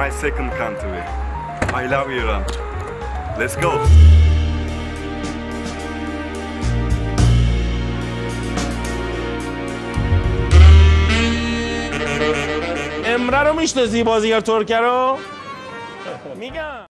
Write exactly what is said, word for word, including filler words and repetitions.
my second country. I love Iran. Let's go. امره رو میشناسی بازیگر ترکه رو؟ میگم